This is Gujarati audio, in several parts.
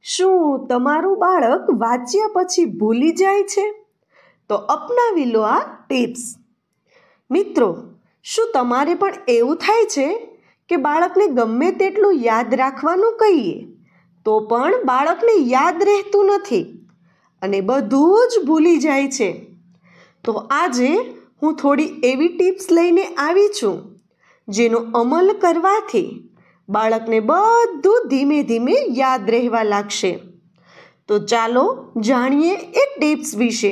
શું તમારું બાળક વાંચ્યા પછી ભૂલી જાય છે? તો અપનાવી લો આ ટિપ્સ. મિત્રો, શું તમારે પણ એવું થાય છે કે બાળકને ગમે તેટલું યાદ રાખવાનું કહીએ તો પણ બાળકને યાદ રહેતું નથી અને બધું જ ભૂલી જાય છે? તો આજે હું થોડી એવી ટિપ્સ લઈને આવી છું જેનો અમલ કરવાથી બાળકને બધું ધીમે ધીમે યાદ રહેવા લાગશે. તો ચાલો જાણીએ એ ટિપ્સ વિશે.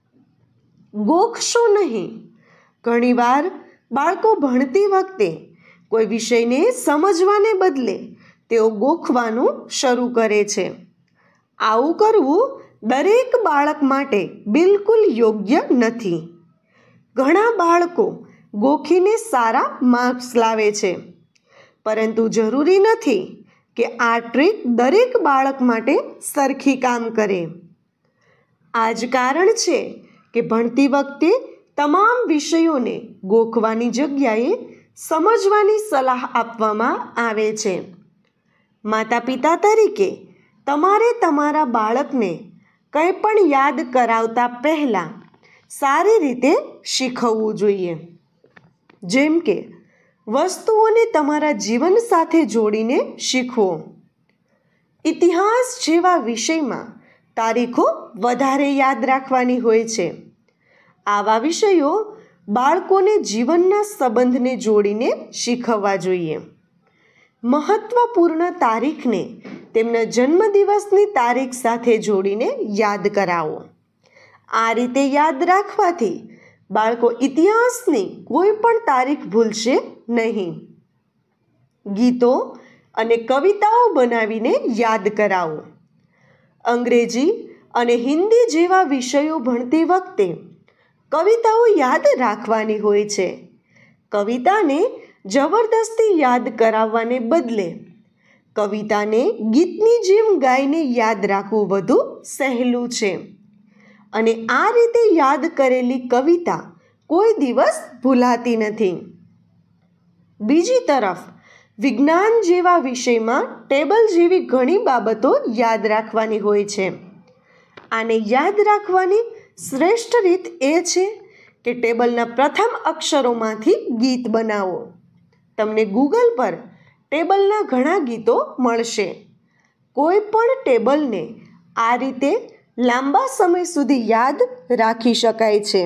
ગોખશો નહીં. ઘણીવાર બાળકો ભણતી વખતે કોઈ વિષયને સમજવાને બદલે તેઓ ગોખવાનું શરૂ કરે છે. આવું કરવું દરેક બાળક માટે બિલકુલ યોગ્ય નથી. ઘણા બાળકો ગોખીને સારા માર્ક્સ લાવે છે, પરંતુ જરૂરી નથી કે આ ટ્રીક દરેક બાળક માટે સરખી કામ કરે. આ જ કારણ છે કે ભણતી વખતે તમામ વિષયોને ગોખવાની જગ્યાએ સમજવાની સલાહ આપવામાં આવે છે. માતા પિતા તરીકે તમારે તમારા બાળકને કંઈ પણ યાદ કરાવતા પહેલાં સારી રીતે શીખવવું જોઈએ. જેમ કે વસ્તુઓને તમારા જીવન સાથે જોડીને શીખવો. ઇતિહાસ જેવા વિષયમાં તારીખો વધારે યાદ રાખવાની હોય છે. આવા વિષયો બાળકોને જીવનના સંબંધને જોડીને શીખવવા જોઈએ. મહત્વપૂર્ણ તારીખને તેમના જન્મદિવસની તારીખ સાથે જોડીને યાદ કરાવો. આ રીતે યાદ રાખવાથી બાળકો ઇતિહાસની કોઈ પણ તારીખ ભૂલશે નહીં. ગીતો અને કવિતાઓ બનાવીને યાદ કરાવો. અંગ્રેજી અને હિન્દી જેવા વિષયો ભણતી વખતે કવિતાઓ યાદ રાખવાની હોય છે. કવિતાને જબરદસ્તી યાદ કરાવવાને બદલે કવિતાને ગીતની જેમ ગાઈને યાદ રાખવું વધુ સહેલું છે. અને આ રીતે યાદ કરેલી કવિતા કોઈ દિવસ ભૂલાતી નથી. બીજી તરફ વિજ્ઞાન જેવા વિષયમાં ટેબલ જેવી ઘણી બાબતો યાદ રાખવાની હોય છે. આને યાદ રાખવાની શ્રેષ્ઠ રીત એ છે કે ટેબલના પ્રથમ અક્ષરોમાંથી ગીત બનાવો. તમને ગૂગલ પર ટેબલના ઘણા ગીતો મળશે. કોઈ પણ ટેબલને આ રીતે લાંબા સમય સુધી યાદ રાખી શકાય છે.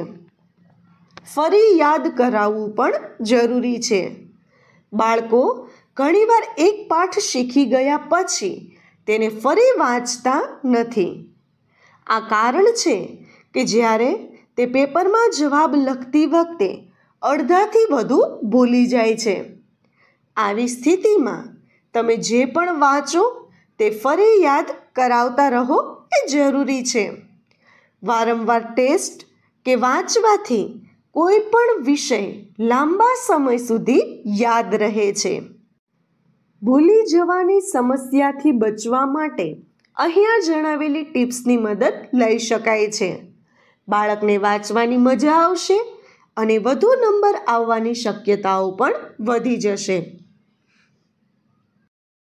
ફરી યાદ કરાવવું પણ જરૂરી છે. બાળકો ઘણીવાર એક પાઠ શીખી ગયા પછી તેને ફરી વાંચતા નથી. આ કારણ છે કે જ્યારે તે પેપરમાં જવાબ લખતી વખતે અડધાથી વધુ ભૂલી જાય છે. આવી સ્થિતિમાં તમે જે પણ વાંચો તે ફરી યાદ કરાવતા રહો એ જરૂરી છે. વારંવાર ટેસ્ટ કે વાંચવાથી કોઈ પણ વિષય લાંબા સમય સુધી યાદ રહે છે. ભૂલી જવાની સમસ્યાથી બચવા માટે અહીંયા જણાવેલી ટિપ્સની મદદ લઈ શકાય છે. બાળકને વાંચવાની મજા આવશે અને વધુ નંબર આવવાની શક્યતાઓ પણ વધી જશે.